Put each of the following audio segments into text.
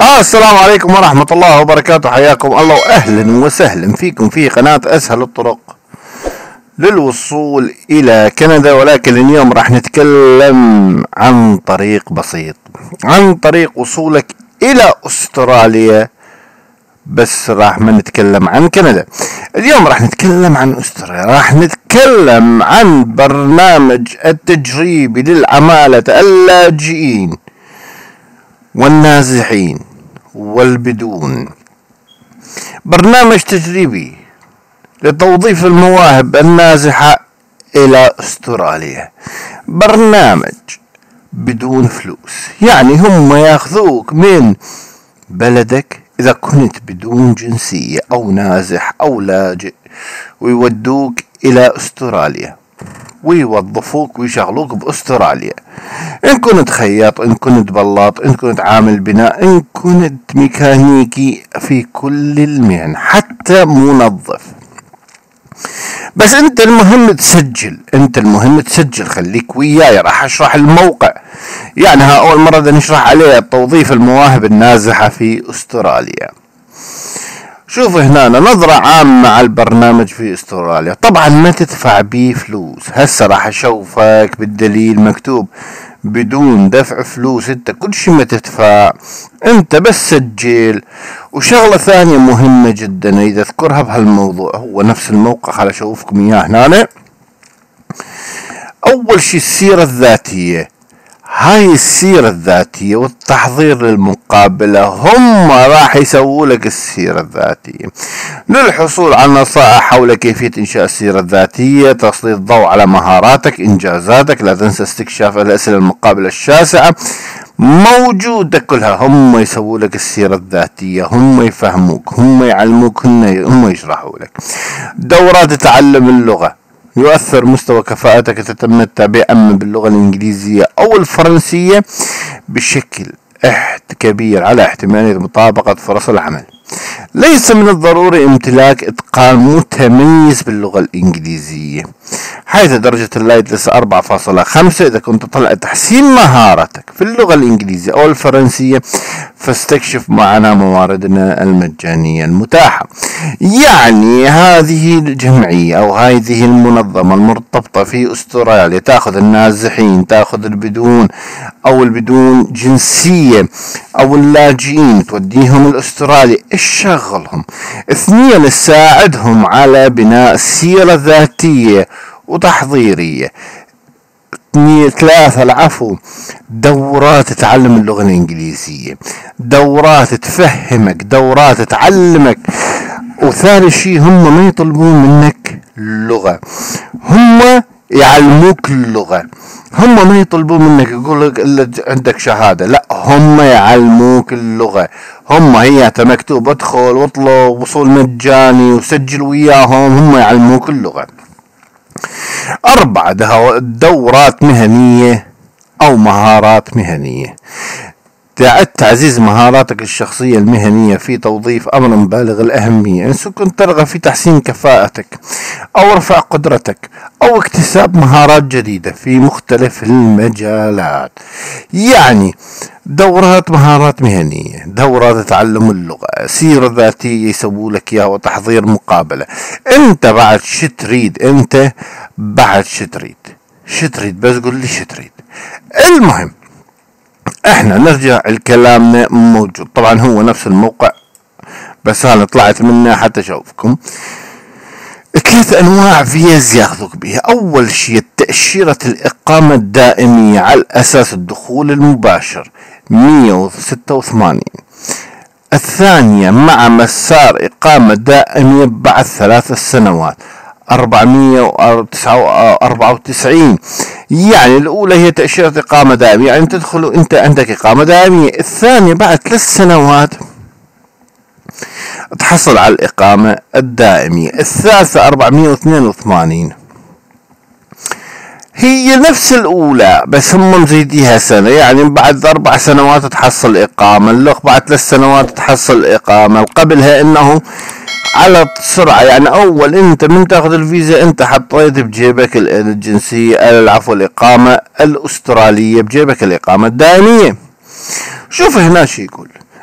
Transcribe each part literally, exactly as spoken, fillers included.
آه السلام عليكم ورحمة الله وبركاته. حياكم الله وأهلا وسهلا فيكم في قناة أسهل الطرق للوصول إلى كندا، ولكن اليوم راح نتكلم عن طريق بسيط، عن طريق وصولك إلى أستراليا. بس راح ما نتكلم عن كندا اليوم، راح نتكلم عن أستراليا. راح نتكلم عن برنامج التجريبي للعمالة اللاجئين والنازحين والبدون، برنامج تجريبي لتوظيف المواهب النازحة إلى أستراليا. برنامج بدون فلوس، يعني هم ياخذوك من بلدك إذا كنت بدون جنسية أو نازح أو لاجئ، ويودوك إلى أستراليا ويوظفوك ويشغلوك بأستراليا. إن كنت خياط، إن كنت بلاط، إن كنت عامل بناء، إن كنت ميكانيكي، في كل المهن، حتى منظف. بس أنت المهم تسجل، أنت المهم تسجل. خليك وياي، راح أشرح الموقع. يعني ها أول مرة نشرح عليه توظيف المواهب النازحة في أستراليا. شوف هنا نظرة عامة على البرنامج في استراليا. طبعا ما تدفع بيه فلوس. هسه راح اشوفك بالدليل مكتوب بدون دفع فلوس، انت كل شي ما تدفع، انت بس سجل. وشغلة ثانية مهمة جدا اذا اذكرها بهالموضوع، هو نفس الموقع، خل اشوفكم اياه هنا. اول شي السيرة الذاتية. هاي السيرة الذاتية والتحضير للمقابلة، هم راح يسووا لك السيرة الذاتية. للحصول على نصائح حول كيفية إنشاء السيرة الذاتية، تسليط الضوء على مهاراتك، إنجازاتك، لا تنسى استكشاف الأسئلة المقابلة الشاسعة، موجودة كلها. هم يسووا لك السيرة الذاتية، هم يفهموك، هم يعلموك، هم يشرحوا لك. دورات تعلم اللغة، يؤثر مستوى كفاءتك تتمتع بأما باللغة الإنجليزية أو الفرنسية بشكل كبير على احتمالية مطابقة فرص العمل. ليس من الضروري امتلاك إتقان متميز باللغة الإنجليزية، حيث درجة اللايتلس أربعة فاصلة خمسة. إذا كنت تطلع تحسين مهاراتك في اللغة الإنجليزية أو الفرنسية، فاستكشف معنا مواردنا المجانية المتاحة. يعني هذه الجمعية أو هذه المنظمة المرتبطة في أستراليا تأخذ النازحين، تأخذ البدون أو البدون جنسية أو اللاجئين، توديهم الأسترالي، تشغلهم. اثنين، تساعدهم على بناء سيرة ذاتية وتحضيرية. ثلاثة، العفو، دورات تعلم اللغة الإنجليزية، دورات تفهمك، دورات تعلمك. وثالث شيء، هم ما يطلبون منك لغة، هم يعلموك اللغة. هم ما يطلبون منك يقول لك إلا عندك شهادة، لا، هم يعلموك اللغة. هم هي مكتوب ادخل واطلب وصول مجاني وسجل وياهم، هم يعلموك اللغة. أربعة، دورات مهنية أو مهارات مهنية، تعزيز مهاراتك الشخصية المهنية في توظيف أمر بالغ الأهمية. إن كنت ترغب في تحسين كفاءتك أو رفع قدرتك أو اكتساب مهارات جديدة في مختلف المجالات. يعني دورات مهارات مهنية، دورات تعلم اللغة، سيرة ذاتية يسووا لك إياها، وتحضير مقابلة. أنت بعد شتريد، أنت بعد شتريد شتريد بس قل لي شتريد. المهم احنا نرجع الكلامنا موجود. طبعا هو نفس الموقع، بس انا طلعت منه حتى اشوفكم. ثلاث انواع فيز ياخذوك بها. اول شيء تأشيرة الاقامة الدائمية على اساس الدخول المباشر مية وستة وثمانين. الثانية مع مسار اقامة دائمية بعد ثلاث سنوات أربعمية وأربعة وتسعين. يعني الأولى هي تأشيرة إقامة دائمية، يعني تدخل أنت عندك إقامة دائمية. الثانية بعد ثلاث سنوات تحصل على الإقامة الدائمية. الثالثة أربعمية واثنين وثمانين، هي نفس الأولى بس هم مزيديها سنة. يعني بعد أربع سنوات تحصل إقامة، اللخ بعد ثلاث سنوات تحصل إقامة. قبلها إنه على سرعة، يعني أول أنت من تأخذ الفيزا أنت حطيت بجيبك الجنسية، العفو الإقامة الأسترالية، بجيبك الإقامة الدائمية. شوف هنا شي يقول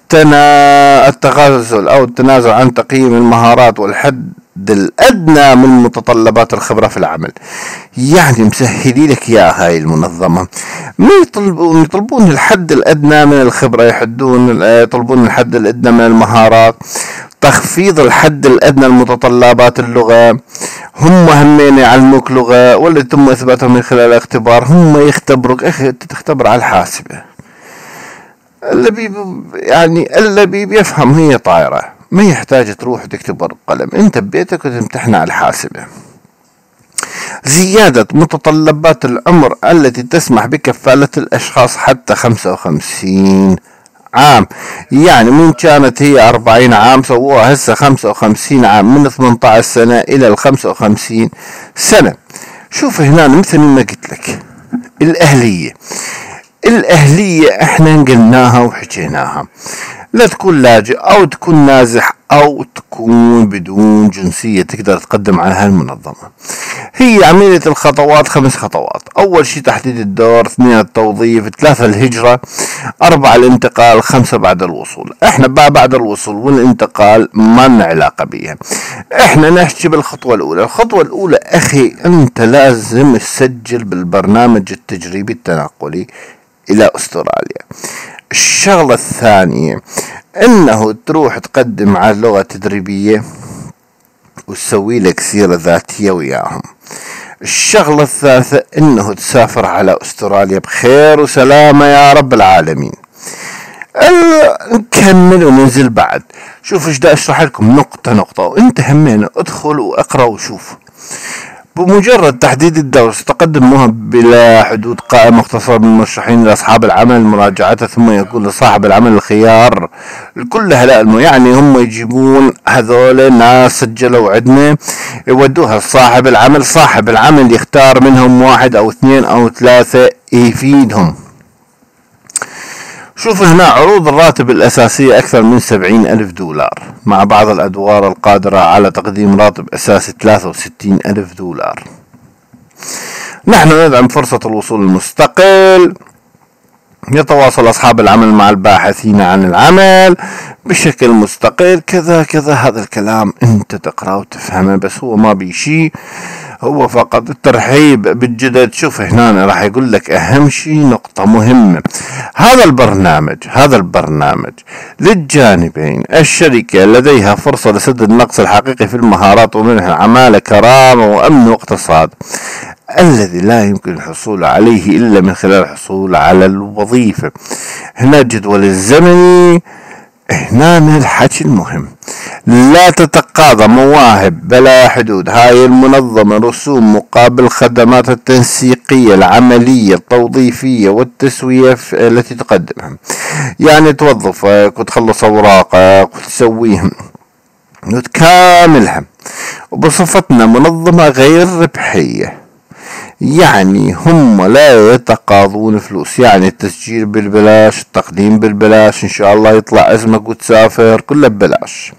التنا... التغازل أو التنازل عن تقييم المهارات والحد الأدنى من متطلبات الخبرة في العمل. يعني مسهلي لك يا هاي المنظمة، ما يطلبون يطلبون الحد الأدنى من الخبرة، يحدون يطلبون الحد الأدنى من المهارات، تخفيض الحد الأدنى لمتطلبات اللغة. هم همين يعلموك لغة ولا يتم إثباتها من خلال الاختبار. هم يختبروك، أخي أنت تختبر على الحاسبة. اللي بي يعني اللي بي بيفهم هي طايرة، ما يحتاج تروح تكتب قلم، انت ببيتك وتمتحن على الحاسبة. زيادة متطلبات العمر التي تسمح بكفالة الأشخاص حتى خمسة وخمسين عام. يعني من كانت هي أربعين عام سووها هسه خمسة وخمسين عام، من ثمانية عشر سنة إلى الخمسة وخمسين سنة. شوف هنا مثل ما قلت لك الأهلية الأهلية احنا قلناها وحكيناها، لا تكون لاجئ او تكون نازح او تكون بدون جنسية تقدر تقدم على هالمنظمة. هي عملية الخطوات خمس خطوات. اول شيء تحديد الدور، اثنين التوظيف، ثلاثة الهجرة، اربعة الانتقال، خمسة بعد الوصول. احنا بقى بعد الوصول والانتقال ما لنا علاقة بيها، احنا نحكي بالخطوة الاولى. الخطوة الاولى اخي انت لازم تسجل بالبرنامج التجريبي التنقلي الى استراليا. الشغلة الثانية انه تروح تقدم على لغة تدريبية وتسوي لك سيرة ذاتية وياهم. الشغلة الثالثة انه تسافر على استراليا بخير وسلامة يا رب العالمين. نكمل وننزل بعد. شوف ايش دا اشرح لكم نقطة نقطة، وانت همين ادخل واقرأ وشوف. بمجرد تحديد الدرس تقدم مهب بلا حدود قائمة مختصرة بالمرشحين لأصحاب العمل مراجعته، ثم يكون لصاحب العمل الخيار لكل هؤلاء. يعني هم يجيبون هذول ناس سجلوا عندنا يودوها لصاحب العمل، صاحب العمل يختار منهم واحد أو اثنين أو ثلاثة يفيدهم. شوف هنا عروض الراتب الأساسية أكثر من سبعين ألف دولار، مع بعض الأدوار القادرة على تقديم راتب أساسي ثلاثة وستين ألف دولار. نحن ندعم فرصة الوصول المستقل. يتواصل أصحاب العمل مع الباحثين عن العمل بشكل مستقل، كذا كذا. هذا الكلام أنت تقرأ وتفهمه، بس هو ما بيشي، هو فقط الترحيب بالجدد. شوف هنا راح يقول لك أهم شيء نقطة مهمة. هذا البرنامج هذا البرنامج للجانبين. الشركة لديها فرصة لسد النقص الحقيقي في المهارات ومنح العمالة كرامة وأمن واقتصاد الذي لا يمكن الحصول عليه إلا من خلال الحصول على الوظيفة. هنا الجدول الزمني، هنا الحكي المهم. لا تتقاضى مواهب بلا حدود هاي المنظمة رسوم مقابل خدمات التنسيقية العملية التوظيفية والتسوية التي تقدمها. يعني توظفك وتخلص أوراقك وتسويهم وتكاملها. وبصفتنا منظمة غير ربحية، يعني هم لا يتقاضون فلوس، يعني التسجيل بالبلاش، التقديم بالبلاش، ان شاء الله يطلع اسمك وتسافر كله ببلاش.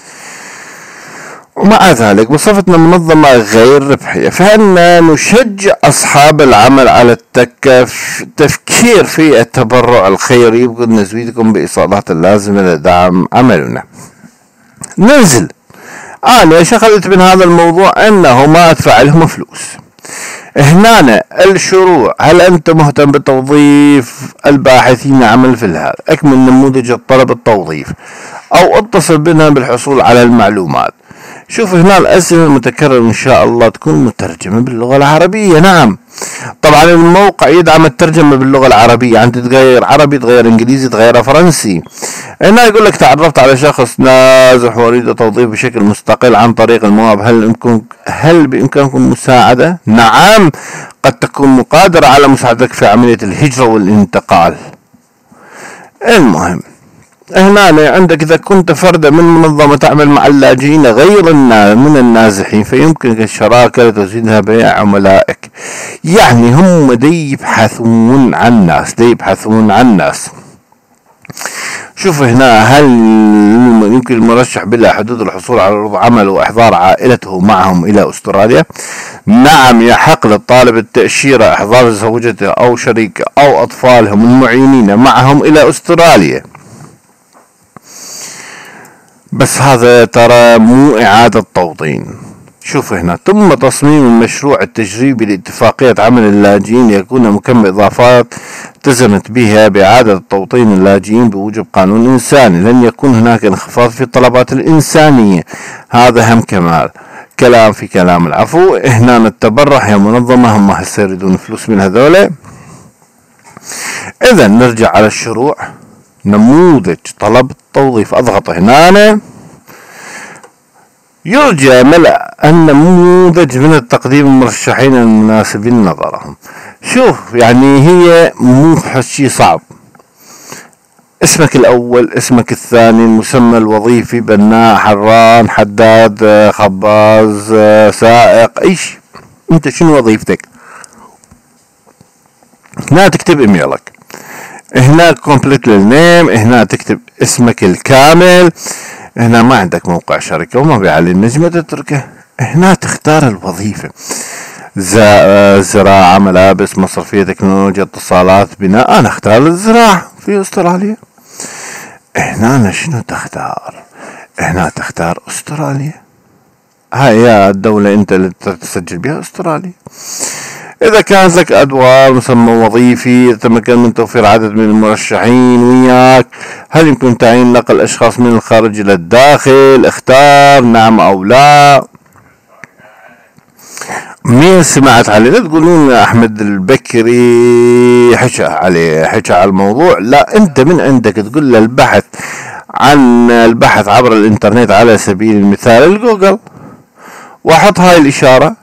ومع ذلك بصفتنا منظمة غير ربحية فإننا نشجع أصحاب العمل على التفكير في التبرع الخيري، ونزيدكم بإيصالات اللازمة لدعم عملنا. ننزل أنا شغلت من هذا الموضوع أنه ما أدفع لهم فلوس. هنا الشروع، هل أنت مهتم بتوظيف الباحثين عمل في هذا؟ أكمل نموذج الطلب التوظيف أو اتصل بنا بالحصول على المعلومات. شوف هنا الأسئلة المتكررة إن شاء الله تكون مترجمة باللغة العربية. نعم طبعا الموقع يدعم الترجمة باللغة العربية، أنت تغير عربي تغير إنجليزي تغير فرنسي. هنا يقول لك تعرفت على شخص نازح وأريد توظيف بشكل مستقل عن طريق الموهب، هل يمكن هل بإمكانكم مساعدة؟ نعم قد تكون مقادرة على مساعدتك في عملية الهجرة والانتقال. المهم هنا عندك إذا كنت فردا من منظمة تعمل مع اللاجئين غير من النازحين فيمكنك الشراكة لتزيدها بيع عملائك. يعني هم دي يبحثون عن ناس دي يبحثون عن ناس شوف هنا هل يمكن المرشح بلا حدود الحصول على عروض عمل وإحضار عائلته معهم إلى أستراليا؟ نعم يحق للطالب التأشيرة إحضار زوجته أو شريكه أو أطفالهم المعينين معهم إلى أستراليا. بس هذا ترى مو إعادة توطين. شوف هنا: تم تصميم المشروع التجريبي لاتفاقية عمل اللاجئين ليكون مكمل إضافات التزمت بها بإعادة توطين اللاجئين بوجب قانون إنساني. لن يكون هناك انخفاض في الطلبات الإنسانية. هذا هم كمال كلام في كلام. العفو هنا التبرع هي منظمة هم هسه يريدون فلوس من هذولا. إذا نرجع على الشروع. نموذج طلب التوظيف، أضغط هنا. يرجى ملء النموذج من التقديم المرشحين المناسبين نظرهم. شوف يعني هي مو شيء صعب. اسمك الأول، اسمك الثاني، المسمى الوظيفي: بناء، حران، حداد، خباز، سائق، أي شيء. أنت شنو وظيفتك؟ هنا تكتب إيميلك، هنا كومبليت للنيم، هنا تكتب اسمك الكامل. هنا ما عندك موقع شركة وما بيعلي النجمة تتركه. هنا تختار الوظيفة: زراعة، ملابس، مصرفية، تكنولوجيا، اتصالات، بناء. أنا اختار الزراعة في أستراليا. هنا شنو تختار؟ هنا تختار أستراليا. هاي الدولة أنت اللي تسجل بها أستراليا. إذا كانت لك أدوار، مسمى وظيفي، يتمكن من توفير عدد من المرشحين وياك. هل يمكن تعيين نقل أشخاص من الخارج إلى الداخل؟ اختار نعم أو لا. مين سمعت عليه؟ لا تقولون أحمد البكري حكى عليه، حكى على الموضوع. لا، أنت من عندك تقول له البحث عن البحث عبر الإنترنت على سبيل المثال الجوجل، وأحط هاي الإشارة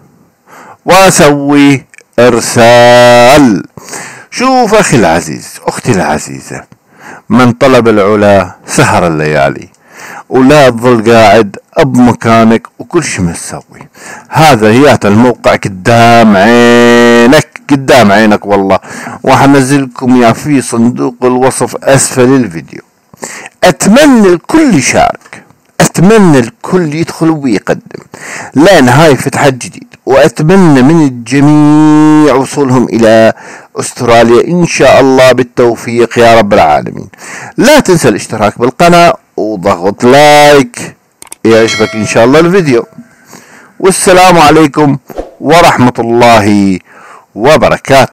وأسوي إرسال. شوف أخي العزيز، أختي العزيزة، من طلب العلا سهر الليالي، ولا تظل قاعد بمكانك وكل شي متسوي. هذا هيات الموقع قدام عينك، قدام عينك والله. وحنزلكم يا في صندوق الوصف أسفل الفيديو. أتمنى الكل يشارك، أتمنى الكل يدخل ويقدم، لأن هاي فتحة جديد. وأتمنى من الجميع وصولهم إلى أستراليا إن شاء الله بالتوفيق يا رب العالمين. لا تنسى الاشتراك بالقناة وضغط لايك يعجبك إن شاء الله الفيديو. والسلام عليكم ورحمة الله وبركاته.